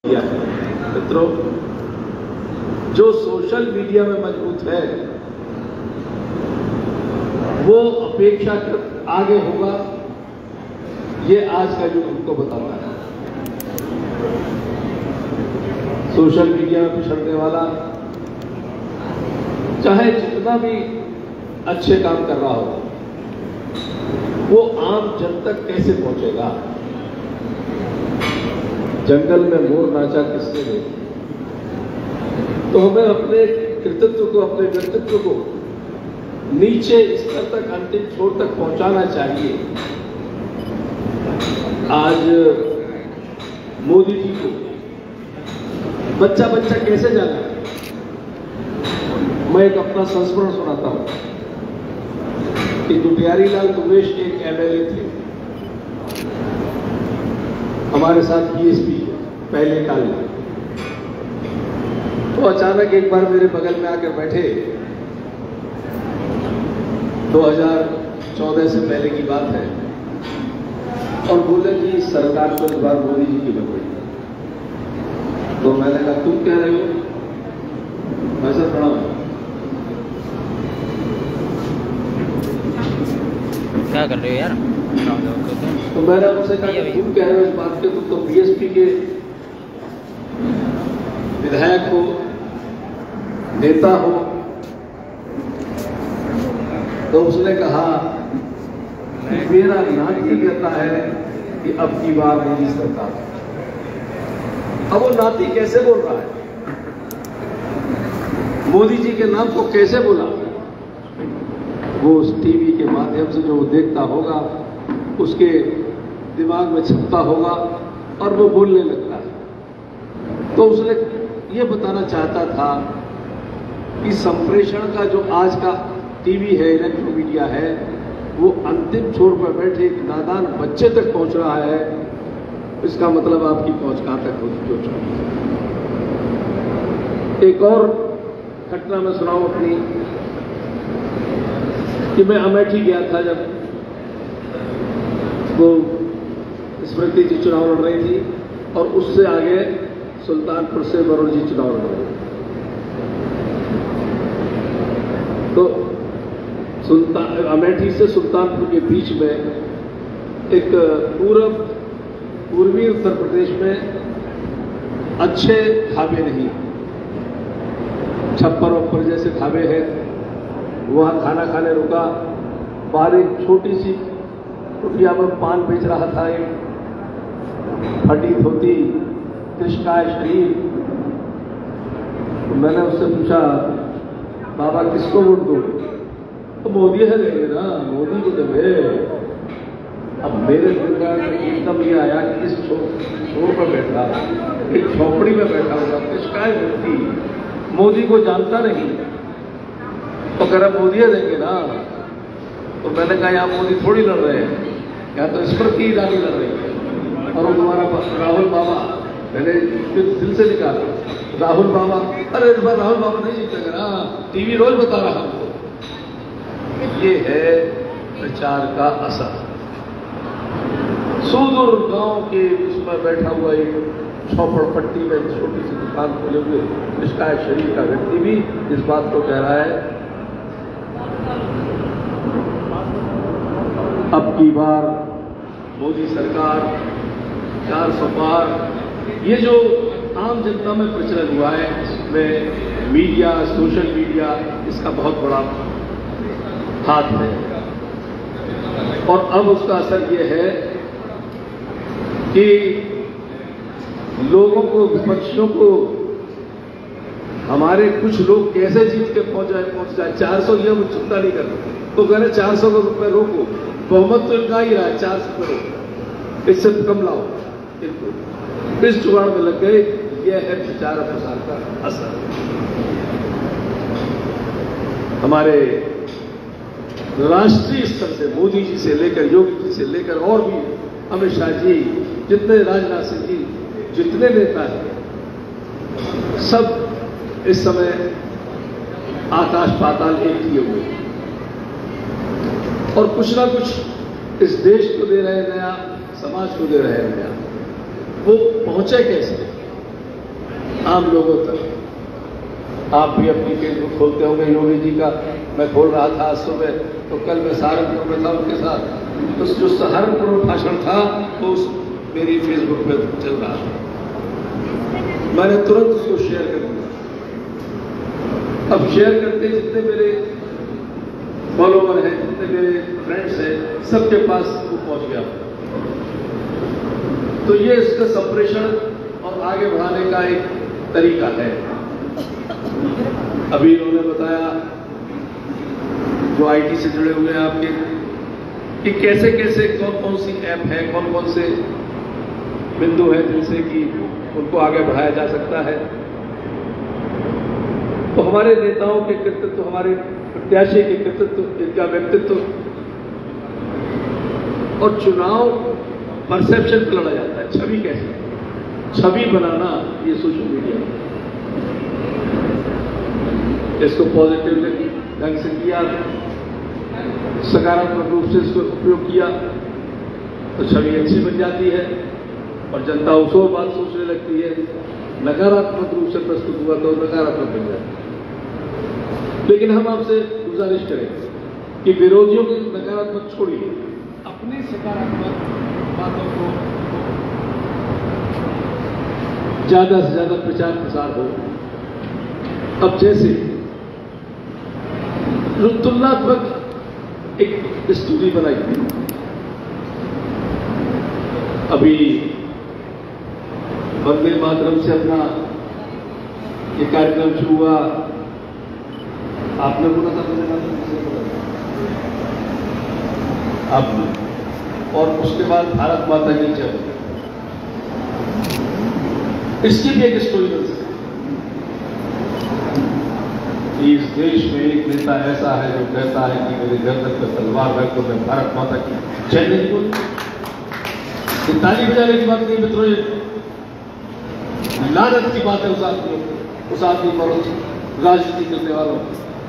मित्रों, जो social media में मजबूत है वो अपेक्षाकृत आगे होगा, ये आज का युग हमको बताता है। सोशल मीडिया में पिछड़ने वाला चाहे जितना भी अच्छे काम कर रहा हो, वो आम जन तक कैसे पहुंचेगा? जंगल में मोर नाचा किसने देखा? तो हमें अपने कृतित्व को, अपने व्यक्तित्व को नीचे स्तर तक, अंतिम छोर तक पहुंचाना चाहिए। आज मोदी जी को बच्चा बच्चा कैसे जाना? मैं एक अपना संस्मरण सुनाता हूं कि दुबियारी लाल दुबेश एक एमएलए थे, हमारे साथ बीएसपी पहले काल में। तो अचानक एक बार मेरे बगल में आकर बैठे, 2014 से पहले की बात है, और बोले कि सरकार को इस बार मोदी जी की लग गई। तो मैंने कहा तुम कह रहे हो? ऐसा प्रणाम, क्या कर रहे हो यार? तो मैंने उनसे कहा तुम कह रहे हो इस बात के, तुम तो बीएसपी के विधायक हो, नेता हो। तो उसने कहा मेरा नाती कहता है कि अब की बार मोदी सरकार। अब वो नाती कैसे बोल रहा है? मोदी जी के नाम को कैसे बोला? वो उस टीवी के माध्यम से जो वो देखता होगा, उसके दिमाग में छपता होगा और वो बोलने लगता है। तो उसने ये बताना चाहता था कि संप्रेषण का जो आज का टीवी है, इलेक्ट्रॉनिक मीडिया है, वो अंतिम छोर पर बैठे एक नादान बच्चे तक पहुंच रहा है। इसका मतलब आपकी पहुंच कहां तक होती है? एक और घटना मैं सुनाऊं अपनी, कि मैं अमेठी गया था जब वो स्मृति जी चुनाव लड़ रही थी, और उससे आगे सुल्तानपुर से वरुण जी चुनाव लड़ रहे थे। तो अमेठी से सुल्तानपुर के बीच में एक पूर्वी उत्तर प्रदेश में अच्छे ढाबे नहीं, छप्पर वप्पर जैसे ढाबे हैं, वहां खाना खाने रुका। बाहर एक छोटी सी कुटिया में पान बेच रहा था एक फटी धोती, कृष्णाय शरीर। तो मैंने उससे पूछा, बाबा किसको वोट दो? तो मोदी है देंगे ना, मोदी को देंगे। अब मेरे दिमाग में एकदम ये आया कि इस छोर पर बैठा, एक झोपड़ी में बैठा हुआ कृष्णाय व्यक्ति मोदी को जानता नहीं, तो कह रहा मोदी है देंगे ना। तो मैंने कहा यहाँ मोदी थोड़ी लड़ रहे हैं, यहाँ तो स्मृति ईरानी लड़ रही है। और वो तुम्हारा राहुल बाबा, मैंने दिल से निकाला राहुल बाबा। अरे इस बार राहुल बाबा नहीं जीतेंगे ना, टीवी रोज बता रहा हमको। ये है प्रचार का असर। सुदूर गांव के उसमें बैठा हुआ एक झोपड़ पट्टी में छोटी सी दुकान खोले हुए कृष्णाय शरीर का व्यक्ति भी इस बात को कह रहा है, अब की बार मोदी सरकार 400 पार। ये जो आम जनता में प्रचलन हुआ है, इसमें मीडिया, सोशल मीडिया, इसका बहुत बड़ा हाथ है। और अब उसका असर ये है कि लोगों को, विपक्षियों को, हमारे कुछ लोग कैसे जीत के पहुंच जाए। 400 ये हम चिंता नहीं करते, तो कह रहे 400 रुपए रोको, बहुमत तो इनका ही रहा है, 400 करो, इससे कम लाओ। इनको इस जुगाड़ में लग गए। यह है प्रचार प्रसार का असर। हमारे राष्ट्रीय स्तर से मोदी जी से लेकर, योगी जी से लेकर, और भी अमित शाह जी, जितने राजनाथ सिंह जी, जितने नेता हैं, सब इस समय आकाश पाताल एक किए हुए हैं और कुछ ना कुछ इस देश को दे रहे हैं नया, समाज को दे रहे हैं नया। वो पहुंचे कैसे? आम लोगों तक। आप भी अपनी फेसबुक खोलते होंगे योगी जी का, मैं खोल रहा था आज सुबह, तो कल मैं सहारनपुर में था उनके साथ, तो जो सहारनपुर में भाषण था वो मेरी फेसबुक पे चल रहा था, मैंने तुरंत उसको शेयर कर दिया। अब शेयर करते जितने मेरे फॉलोवर हैं, जितने मेरे फ्रेंड्स हैं, सबके पास वो पहुंच गया। तो ये इसका संप्रेषण और आगे बढ़ाने का एक तरीका है। अभी इन्होंने बताया जो आईटी से जुड़े हुए हैं आपके, कि कैसे कैसे कौन कौन सी ऐप है, कौन कौन से बिंदु है जिनसे कि उनको आगे बढ़ाया जा सकता है। तो हमारे नेताओं के कृतित्व, हमारे प्रत्याशी के कृतित्व, इनका व्यक्तित्व और चुनाव परसेप्शन पे लड़ा जाता है। छवि कैसे, छवि बनाना ये सोशल मीडिया, इसको पॉजिटिव ढंग से किया, सकारात्मक रूप से इसको उपयोग किया तो छवि अच्छी बन जाती है और जनता उस बात सोचने लगती है। नकारात्मक रूप से प्रस्तुत हुआ तो नकारात्मक बन जाता है। लेकिन हम आपसे गुजारिश करें कि विरोधियों की नकारात्मक छोड़िए, अपनी सकारात्मक बातों को ज्यादा से ज्यादा प्रचार प्रसार हो। अब जैसे तुलनात्मक एक स्टोरी बनाई थी, अभी वंदे मातरम से अपना ये कार्यक्रम शुरू हुआ, आपने बोला था वंदे मातरम से अब, और उसके बाद भारत माता की जय, इसकी भी एक स्टोरी बन सकती है। इस देश में एक नेता ऐसा है जो कहता है कि मेरे गर्दन पर तलवार रख दो, मैं भारत माता की जय नहीं बोलती। ताली बजाने की बात नहीं मित्रों, लानत की बात है उस आदमी पर, राजनीति करने वालों।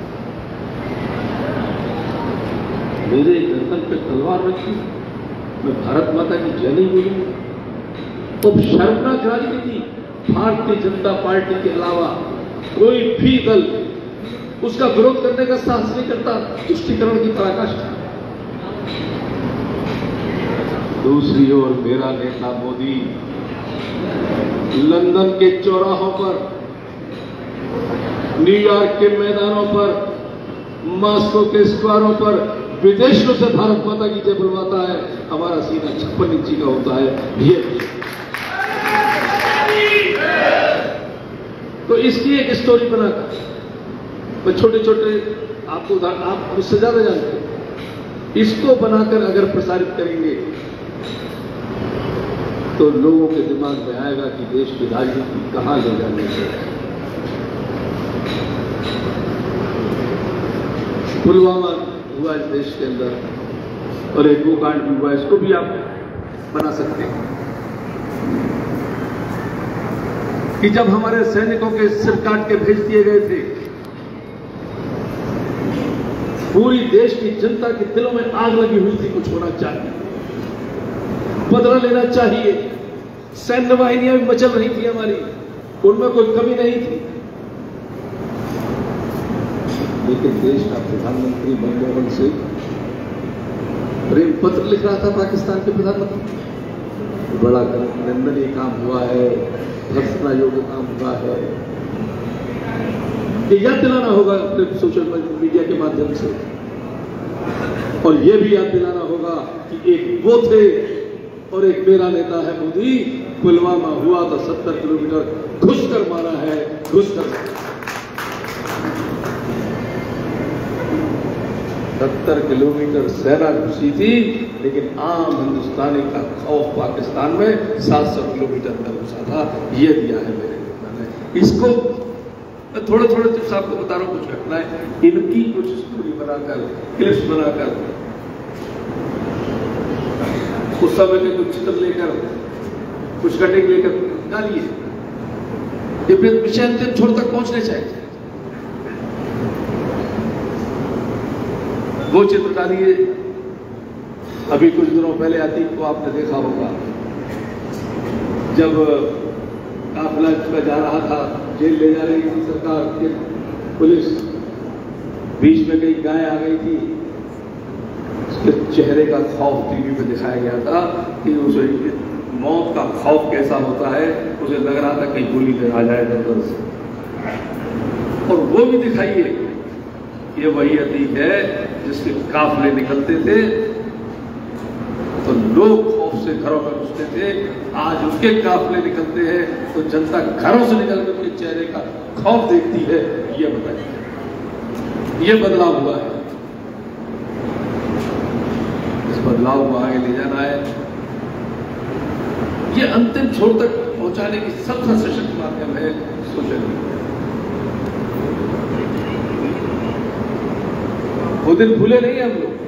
मेरे गर्दन पे तलवार रखी, मैं भारत माता की जय नहीं बोलूंगा। तो शर्मनाक राजनीति, भारतीय जनता पार्टी के अलावा कोई भी दल उसका विरोध करने का साहस नहीं करता, तुष्टीकरण की पराकाष्ठा। दूसरी ओर मेरा नेता मोदी लंदन के चौराहों पर, न्यूयॉर्क के मैदानों पर, मॉस्को के स्क्वायरों पर विदेशों से भारत माता की जय बुलवाता है। हमारा सीना 56 इंची का होता है। ये तो इसकी एक स्टोरी बनाकर, मैं छोटे छोटे आपको आप मुझसे ज्यादा जानते हैं, इसको बनाकर अगर प्रसारित करेंगे तो लोगों के दिमाग में आएगा कि देश की राजनीति कहां ले जाने है। पुलवामा हुआ इस देश के अंदर और एक गोकांड भी हुआ, इसको भी आप बना सकते हैं कि जब हमारे सैनिकों के सिर काट के भेज दिए गए थे, पूरी देश की जनता के दिलों में आग लगी हुई थी। कुछ होना चाहिए, बदला लेना चाहिए। सैन्य वाहिनियां भी मचल रही थी हमारी, उनमें कोई कमी नहीं थी। लेकिन देश का प्रधानमंत्री मनमोहन सिंह प्रेम पत्र लिख रहा था पाकिस्तान के प्रधानमंत्री, बड़ा निंदनीय काम हुआ है, भर्त्सना योग्य काम हुआ है। ये याद दिलाना होगा अपने सोशल मीडिया के माध्यम से, और ये भी याद दिलाना होगा कि एक वो थे और एक मेरा नेता है मोदी। पुलवामा हुआ तो 70 किलोमीटर घुसकर मारा है, घुसकर 70 किलोमीटर सेना घुसी थी, लेकिन आम हिंदुस्तानी का खौफ पाकिस्तान में 700 किलोमीटर तक घुसा था। ये दिया है मेरे नेता ने। इसको मैं थोड़े थोड़े टिप्स आपको बता रहा हूं, कुछ घटनाएं, इनकी कुछ स्टोरी बनाकर, क्लिप्स बनाकर, उस समय के कुछ चित्र लेकर, कुछ कटिंग लेकर डालिए। ये विषय अंतिम छोर तक पहुंचने चाहिए। वो चित्र डालिए। अभी कुछ दिनों पहले अतीक को आपने देखा होगा, जब काफिला का जा रहा था, जेल ले जा रही थी सरकार के पुलिस, बीच में कहीं गाय आ गई थी, उसके चेहरे का खौफ टीवी पे दिखाया गया था कि उसे मौत का खौफ कैसा होता है, उसे लग रहा था कहीं गोली आ जाए अंदर से। और वो भी दिखाइए, ये वही अतीक है जिसके काफिले निकलते थे तो लोग खौफ से घरों में घुसते थे। आज उनके काफिले निकलते हैं तो जनता घरों से निकलकर उनके चेहरे का खौफ देखती है। ये बताइए, ये बदलाव हुआ है। इस बदलाव को आगे ले जाना है। ये अंतिम छोर तक पहुंचाने की सबसे सशक्त माध्यम है सोशल मीडिया। वो दिन भूले नहीं हम लोग।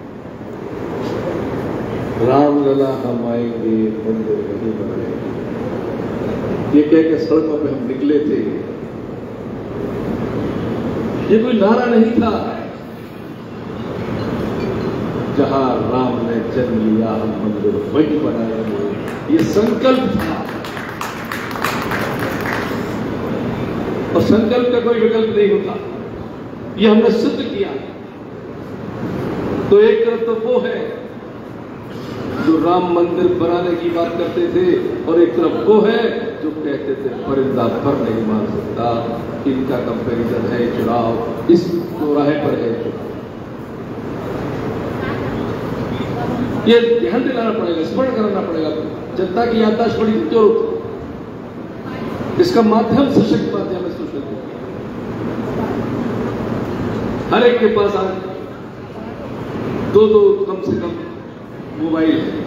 रामलला हम आएंगे, मंदिर नहीं बनाएंगे, ये कह के सड़कों पे हम निकले थे। ये कोई नारा नहीं था। जहां राम ने जन्म लिया हम मंदिर वही बनाएंगे, ये संकल्प था। और संकल्प का कोई विकल्प नहीं होता, ये हमने सिद्ध किया। तो एक तरफ तो वो है जो राम मंदिर बनाने की बात करते थे, और एक तरफ वो है जो कहते थे परिंदा पर नहीं मार सकता। इनका कंपैरिजन है चुनाव, इस चौराहे पर है चुनाव। ये ध्यान दिलाना पड़ेगा, स्मरण कराना पड़ेगा। जनता की याददाश्त बड़ी कमजोर होती, इसका माध्यम सशक्त माध्यम है सोशल मीडिया। हर एक के पास आज दो कम से कम मोबाइल है।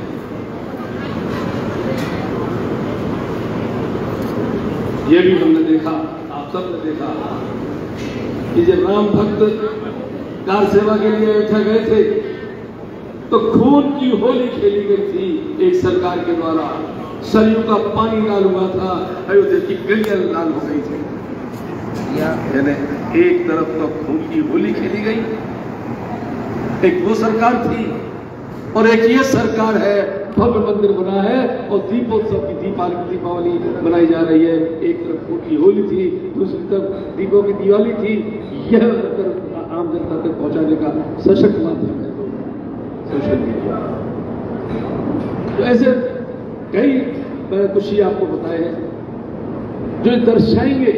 ये भी हमने देखा, आप सब ने देखा कि जब राम भक्त कार सेवा के लिए अयोध्या गए थे तो खून की होली खेली गई थी एक सरकार के द्वारा। सरयू का पानी लाल हुआ था, अयोध्या की गलियां लाल हो गई थी। यानी एक तरफ तो खून की होली खेली गई, एक वो सरकार थी, और एक ये सरकार है, भव्य मंदिर बना है और दीपोत्सव की दीपावली मनाई जा रही है। एक तरफ फूट की होली थी, दूसरी तरफ दीपों की दिवाली थी। यह आम जनता तक पहुंचाने का सशक्त माध्यम है सोशल मीडिया। तो ऐसे कई मैंने कुछ ही आपको बताए हैं जो दर्शाएंगे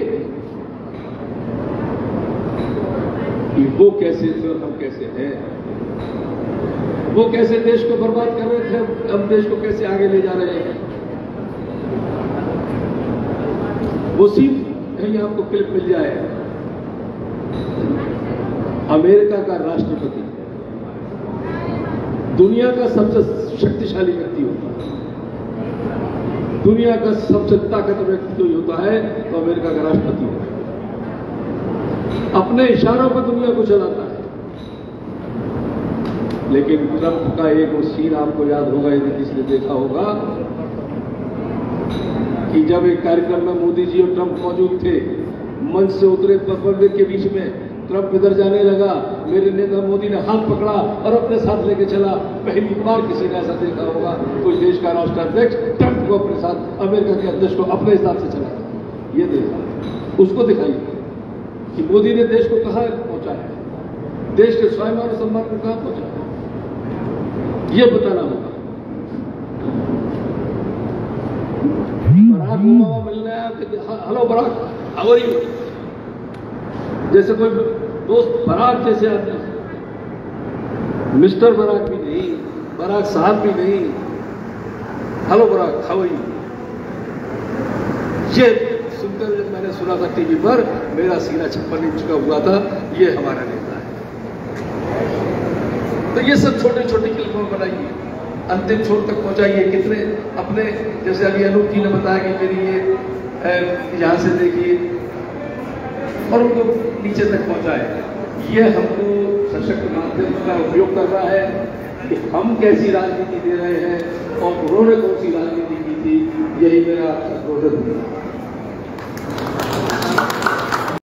कि वो कैसे थे और हम कैसे हैं। वो कैसे देश को बर्बाद कर रहे थे, हम देश को कैसे आगे ले जा रहे हैं। वो सीन कहीं आपको क्लिप मिल जाए। अमेरिका का राष्ट्रपति दुनिया का सबसे शक्तिशाली व्यक्ति होता है, दुनिया का सबसे ताकतवर व्यक्ति कोई होता है तो अमेरिका का राष्ट्रपति होता है। अपने इशारों पर दुनिया को चलाता है। लेकिन ट्रंप का एक वो सीन आपको याद होगा, यदि किसी ने देखा होगा, कि जब एक कार्यक्रम में मोदी जी और ट्रंप मौजूद थे, मंच से उतरे पब्लिक के बीच में, ट्रंप इधर जाने लगा, मेरे नेता मोदी ने हाथ पकड़ा और अपने साथ लेके चला। पहली बार किसी ने ऐसा देखा होगा, कोई देश का राष्ट्राध्यक्ष ट्रंप को अपने साथ, अमेरिका के अध्यक्ष को अपने हिसाब से चला। ये देखा, उसको दिखाइए कि मोदी ने देश को कहां पहुंचाया, देश के स्वाभिमान और सम्मान को कहां पहुंचाया, ये बताना होगा। बराक ओबामा मिलने आया, hello Barack, how are you, जैसे कोई दोस्त बराक जैसे आदमी, मिस्टर बराक भी नहीं, बराक साहब भी नहीं, hello Barack, how are you. ये सुनकर जब मैंने सुना था टीवी पर, मेरा सीना 56 इंच का हुआ था। ये हमारा नेता है। तो ये सब छोटे छोटे क्लिपों बनाइए, अंतिम छोर तक पहुंचाइए। कितने अपने, जैसे अभी अनूप जी ने बताया कि मेरी ये यहां से देखिए, और उनको नीचे तक पहुंचाए। ये हमको सशक्त माध्यम का उपयोग कर रहा है कि हम कैसी राजनीति दे रहे हैं और उन्होंने कौन सी राजनीति की थी। यही मेरा संबोधन है।